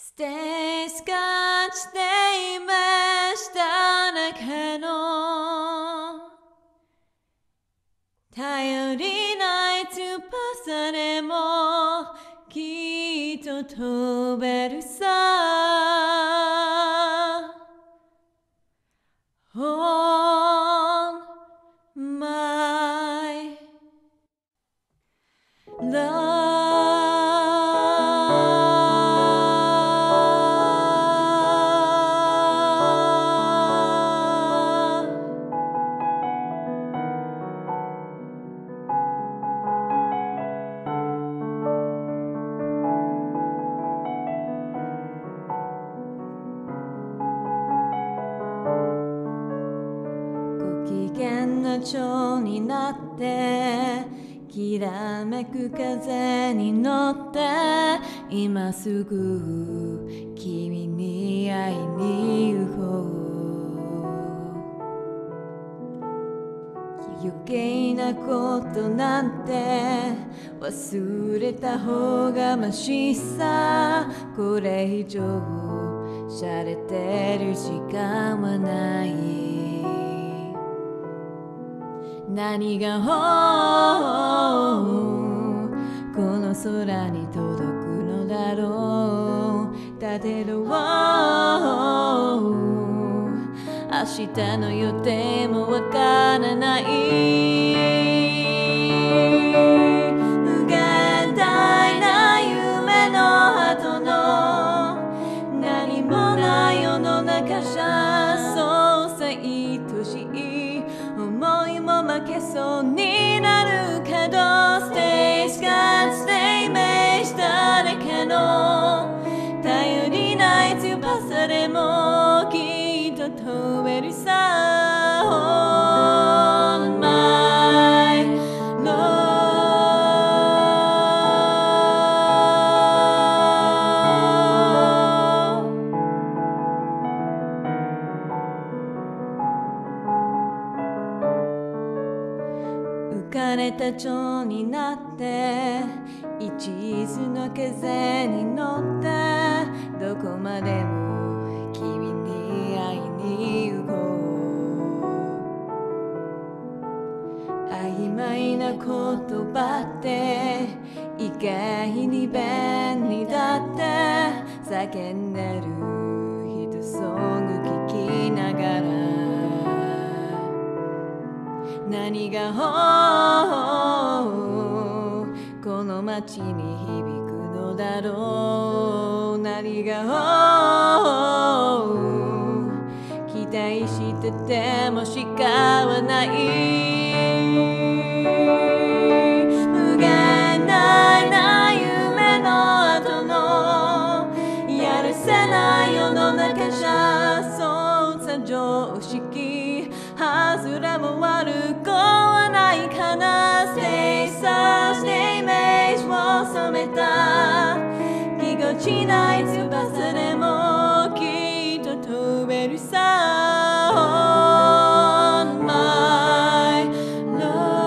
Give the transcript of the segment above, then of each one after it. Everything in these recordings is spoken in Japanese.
Stay scotch, stay mesh だらけの頼りない突破されもきっと飛べるさ On my love.ご機嫌な蝶になってきらめく風に乗って今すぐ君に会いに行こう余計なことなんて忘れた方がましさこれ以上洒落てる時間はない何がこの空に届くのだろう立てろ明日の予定もわからない無限大な夢の後の何もない世の中じゃそうさ愛しい思いも負けそうになるけど Stay Scott Stay Mage だらけの頼りない突破されもきっと飛べるさ On my love浮かれた蝶になって一途の風に乗ってどこまでも君に会いに行こう曖昧な言葉って意外に便利だって叫んでるヒットソング聴きながら何がこの街に響くのだろう何が期待してても仕方ない無限大な夢の後のやるせない世の中じゃそうさ常識外れも悪くはないかな Stay soft, stay mage を染めたぎこちない翼でもきっと飛べるさ On my love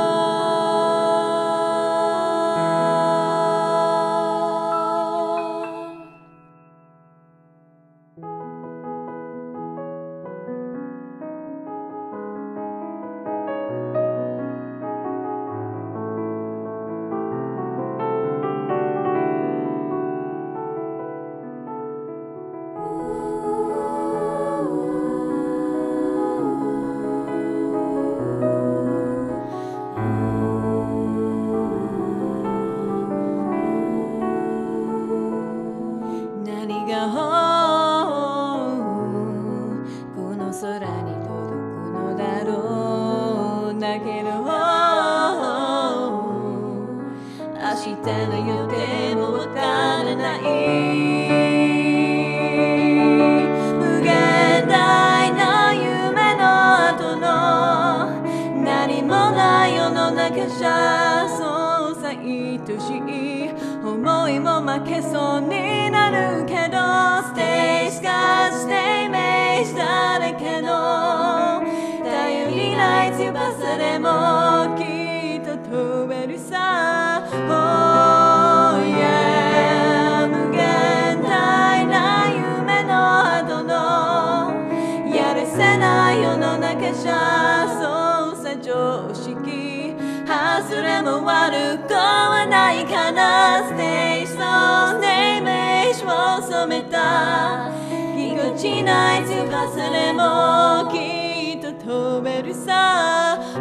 何がこの空に届くのだろうだけど明日の予定もわからない無限大な夢の後の何もない世の中じゃそうさ愛しい思いも負けそうになるけど Stay Scott Stay Mage だらけの頼りない翼でもきっと飛べるさ Oh yeah 無限大れも悪くはないかな。ステージのイメージを染めたぎこちない翼でもきっと飛べるさ。